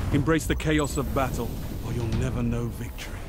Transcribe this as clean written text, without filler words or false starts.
Embrace the chaos of battle, or you'll never know victory.